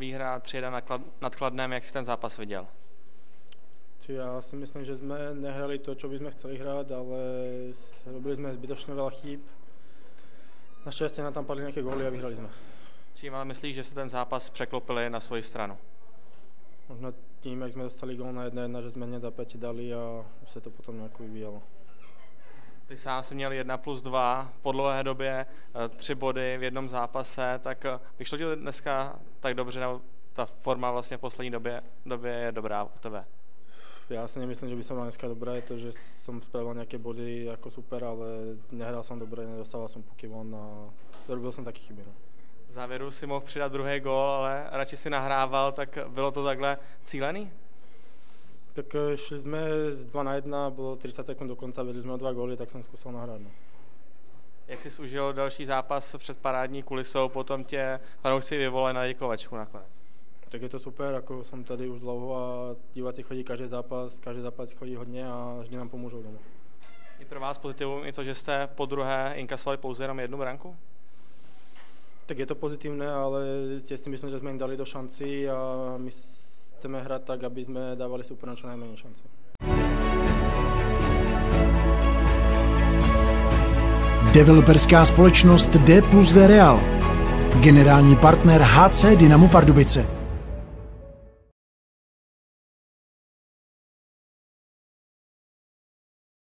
výhra 3-1 nad Kladnem, jak jsi ten zápas viděl? Ja si myslím, že sme nehrali to, čo by sme chceli hrať, ale robili sme zbytočne veľa chýb. Našťastie nám tam padli nejaké góly a vyhrali sme. Čím ale myslíš, že se ten zápas překlopili na svoji stranu? Možno tým, jak sme dostali gól na 1-1, že sme hneď za 5 dali a už sa to potom nejako vyvíjalo. Ty sám si měl 1+2 po dlouhé době, 3 body v jednom zápase, tak vyšlo ti dneska tak dobře, nebo ta forma vlastně v poslední době je dobrá u tebe? Ja si nemyslím, že by som mal dneska dobré, to, že som spravil nejaké body ako super, ale nehral som dobre, nedostával som puky von a robil som také chyby. No. V závěru si mohl přidat druhý gól, ale radši si nahrával, tak bylo to takhle cílený? Tak šli sme 2-1, bolo 30 sekúnd do konca, vedli sme o 2 góly, tak som skúsil nahrát. No. Jak jsi užil další zápas před parádní kulisou, potom tě fanoušci vyvolali na děkovačku nakonec? Tak je to super, ako som tady už dlouho a diváci chodí každý zápas chodí hodně a vždy nám pomůžou doma. Je pro vás pozitivum i to, že jste po druhé inkasovali pouze jenom 1 branku? Tak je to pozitívne, ale tiež si myslím, že sme im dali do šanci a my chceme hrať tak, aby sme dávali súperom čo najmenej šance. Developerská společnost D+D Real. Generální partner HC Dynamo Pardubice.